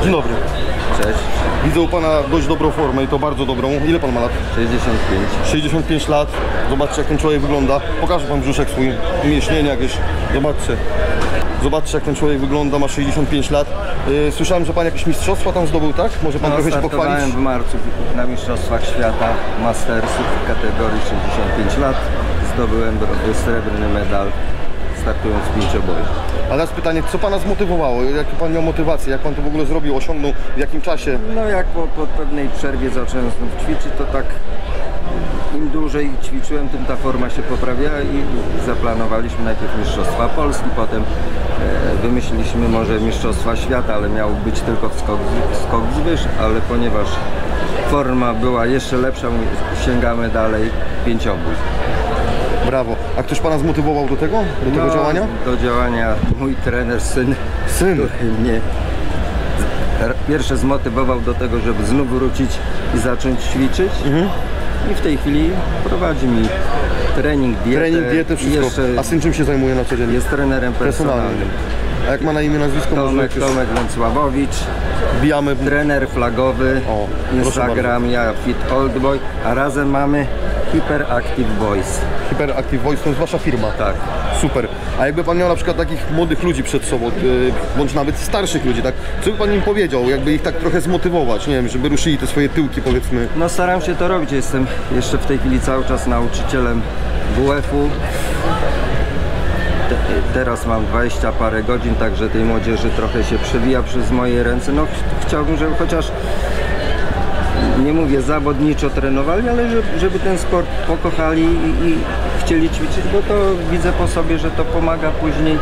Dzień dobry. Cześć. Widzę u pana dość dobrą formę i to bardzo dobrą. Ile pan ma lat? 65. 65 lat. Zobaczcie, jak ten człowiek wygląda. Pokażę pan brzuszek swój, umięśnienie jakieś. Zobaczcie. Zobaczcie, jak ten człowiek wygląda, ma 65 lat. Słyszałem, że pan jakieś mistrzostwa tam zdobył, tak? Może pan trochę się pochwalić? Startowałem w marcu na Mistrzostwach Świata Mastersów w kategorii 65 lat. Zdobyłem srebrny medal, startując w pięcioboju. A teraz pytanie, co pana zmotywowało? Jak pan miał motywację? Jak pan to w ogóle zrobił? Osiągnął? W jakim czasie? No jak po pewnej przerwie zacząłem znów ćwiczyć, to tak im dłużej ćwiczyłem, tym ta forma się poprawiała i zaplanowaliśmy najpierw Mistrzostwa Polski, potem wymyśliliśmy może Mistrzostwa Świata, ale miał być tylko skok wzwyż, ale ponieważ forma była jeszcze lepsza, sięgamy dalej pięciobój. Brawo. A ktoś pana zmotywował do tego? Do tego działania? Do działania mój trener, syn, Syn? który mnie pierwsze zmotywował do tego, żeby znów wrócić i zacząć ćwiczyć. I w tej chwili prowadzi mi trening, dietę, wszystko. Jeszcze A syn czym się zajmuje na co dzień? jest trenerem personalnym. A jak ma na imię, nazwisko? Tomek Węcławowicz, Wbijamy. trener flagowy, O, proszę Instagram, ja Fit Old Boy, a razem mamy Hyperactive Boys. Hyperactive Voice, to jest wasza firma? Tak. Super. A jakby pan miał na przykład takich młodych ludzi przed sobą, bądź nawet starszych ludzi, tak? Co by pan im powiedział? Jakby ich tak trochę zmotywować, nie wiem, żeby ruszyli te swoje tyłki, powiedzmy. No staram się to robić, jestem jeszcze w tej chwili cały czas nauczycielem WF-u. Teraz mam 20 parę godzin, także tej młodzieży trochę się przewija przez moje ręce. No chciałbym, żeby chociaż, nie mówię zawodniczo trenowali, ale żeby ten sport pokochali i chcieli ćwiczyć, bo to widzę po sobie, że to pomaga później.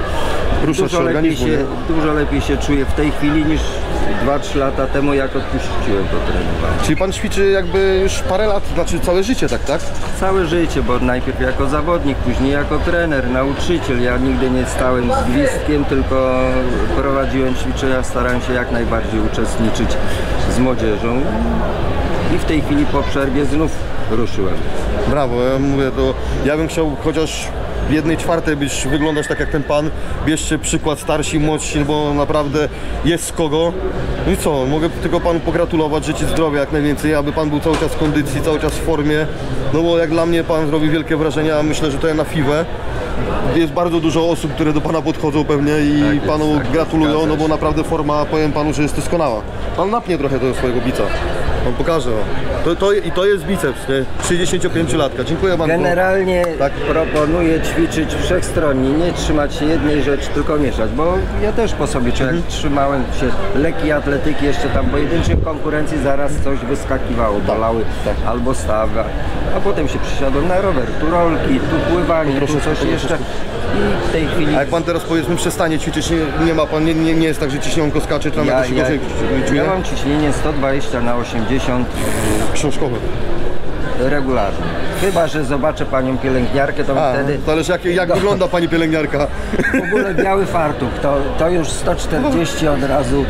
Dużo lepiej się czuję w tej chwili niż 2-3 lata temu, jak odpuściłem to trenowanie. Czyli pan ćwiczy jakby już parę lat, znaczy całe życie, tak? Całe życie, bo najpierw jako zawodnik, później jako trener, nauczyciel. Ja nigdy nie stałem z gwizdkiem, tylko prowadziłem ćwiczenia, starałem się jak najbardziej uczestniczyć z młodzieżą. I w tej chwili po przerwie znów ruszyłem. Brawo, ja mówię, to ja bym chciał chociaż w 1/4 byś wyglądać tak jak ten pan. Bierzcie przykład starsi, młodsi, bo naprawdę jest z kogo. No i co, mogę tylko panu pogratulować, życzyć zdrowia jak najwięcej, aby pan był cały czas w kondycji, cały czas w formie. No bo jak dla mnie pan zrobi wielkie wrażenie, a myślę, że to ja na FIWE. Jest bardzo dużo osób, które do pana podchodzą pewnie i tak jest, panu tak gratulują, jest, no bo naprawdę forma, powiem panu, że jest doskonała. Pan napnie trochę do swojego bica. Pan pokaże. To jest biceps, nie? 65-latka. Dziękuję bardzo. Generalnie proponuję ćwiczyć wszechstronnie, nie trzymać się jednej rzeczy, tylko mieszać, bo ja też po sobie czuję, jak trzymałem się lekkiej atletyki, jeszcze tam pojedynczych konkurencji, zaraz coś wyskakiwało, bolały albo stawy, a potem się przysiadłem na rower, tu rolki, tu pływanie, tu coś jeszcze. I w tej chwili... A jak pan teraz, powiedzmy, przestanie ćwiczyć, nie ma pan, nie jest tak, że ciśnionko skacze, czy tam jakoś gorzej czuje? Ja mam ciśnienie 120/80 książkowe. regularnie. Chyba że zobaczę panią pielęgniarkę, to wtedy... Zależy jak wygląda pani pielęgniarka. W ogóle biały fartuch, to już 140 od razu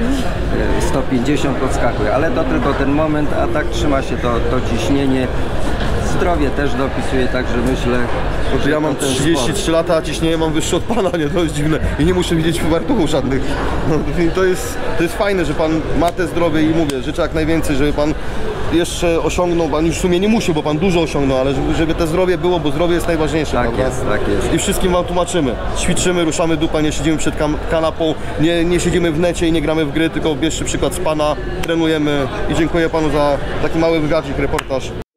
150 podskakuje, ale to tylko ten moment, a tak trzyma się to ciśnienie. Zdrowie też dopisuje, także myślę, że ja mam 33 lata, a ciśnienie mam wyższe od pana, nie? To jest dziwne. I nie muszę widzieć fartuchów żadnych. No, to jest fajne, że pan ma te zdrowie i mówię, życzę jak najwięcej, żeby pan jeszcze osiągnął, pan już w sumie nie musi, bo pan dużo osiągnął, ale żeby te zdrowie było, bo zdrowie jest najważniejsze. Tak jest, tak jest. I wszystkim wam tłumaczymy. Ćwiczymy, ruszamy dupa, nie siedzimy przed kanapą, nie siedzimy w necie i nie gramy w gry, tylko bierzcie przykład z pana, trenujemy i dziękuję panu za taki mały wywiadzik, reportaż.